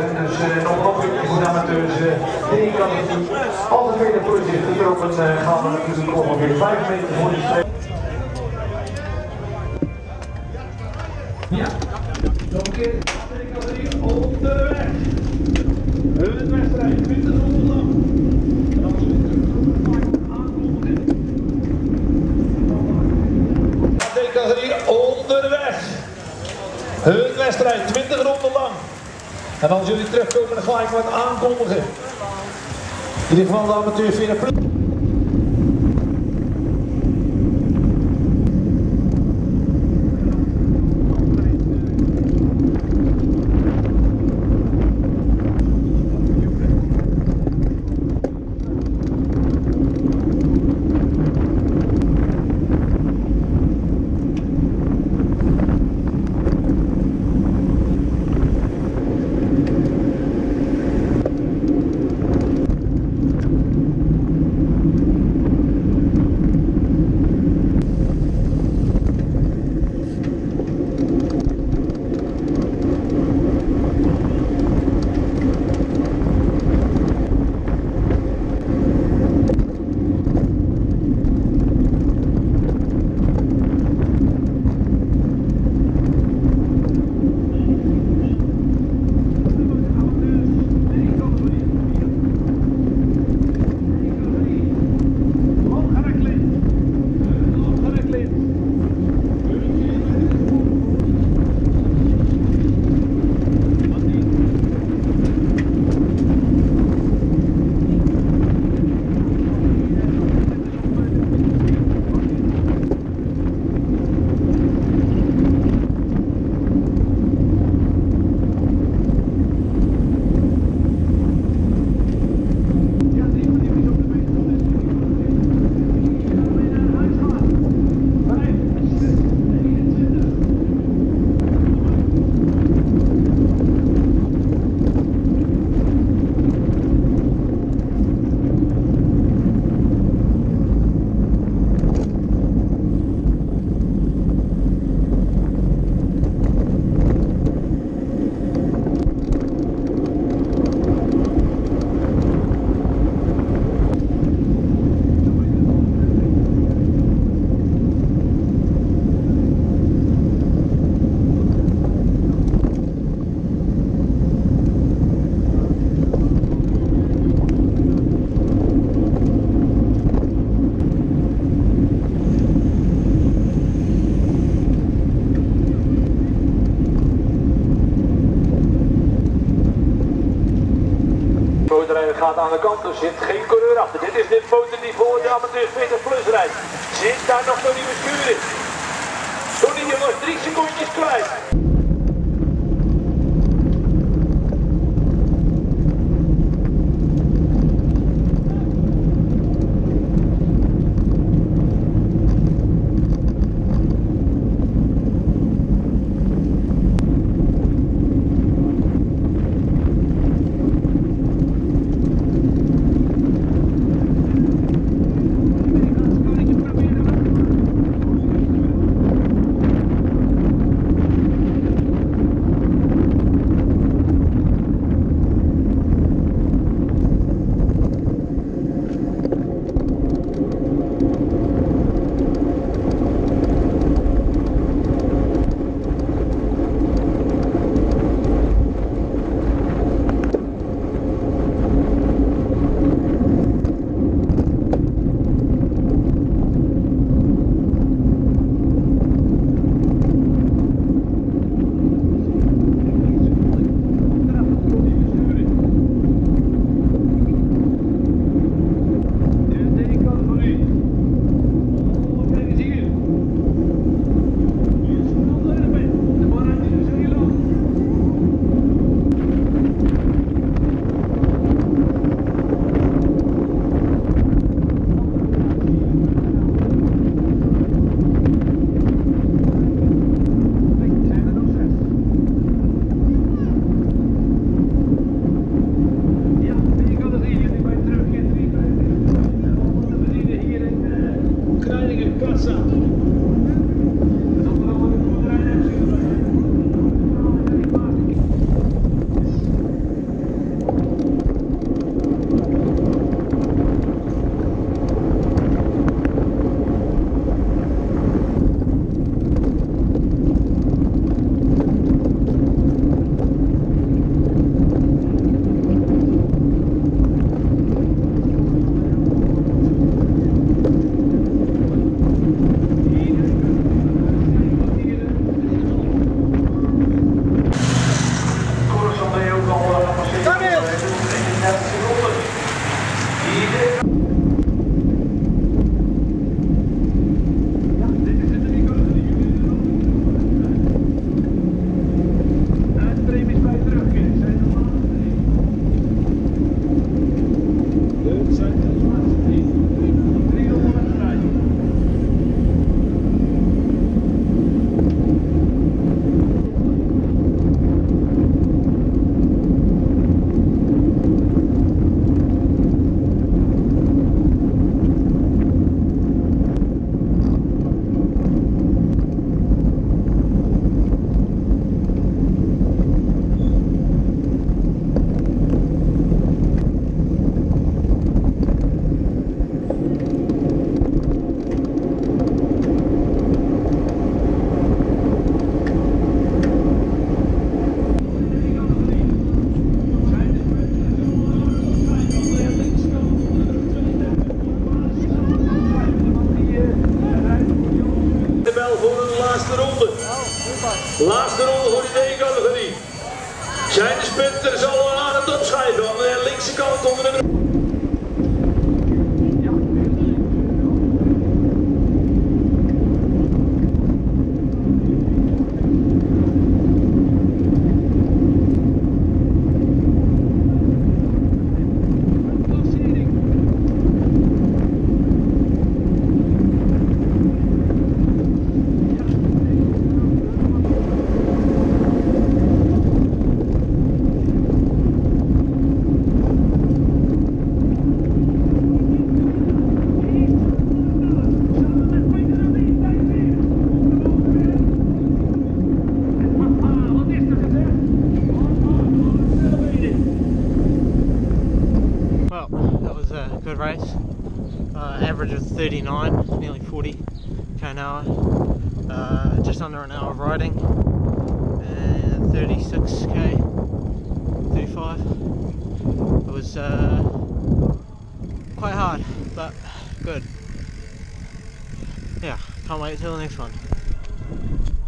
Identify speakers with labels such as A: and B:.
A: Dus nog een oproepje voor de amateurs. Die kan het niet. Als de tweede positie is getrokken, gaan we natuurlijk ongeveer 5 meter voor de streep. Ja, nog een keer de categorie onderweg. Hun wedstrijd 20 ronden lang. En dan zullen we terug aankondigen. De categorie onderweg. Hun wedstrijd 20 ronden lang. En dan zullen we terugkomen en gelijk wat aankondigen. In ieder geval de amateurs weer een plek. Gaat aan de kant, er zit geen coureur achter. Dit is de motor die voor de amateurs 20 plus rijdt. Zit daar nog Tony Bestuur in? Tony jongens, 3 secondjes kwijt. Wester zal aan het opschrijven aan de linkse kant onder de...
B: Well, that was a good race. Average of 39, nearly 40 k an hour. Just under an hour of riding, and 36k, 35. It was quite hard, but good. Yeah, can't wait till the next one.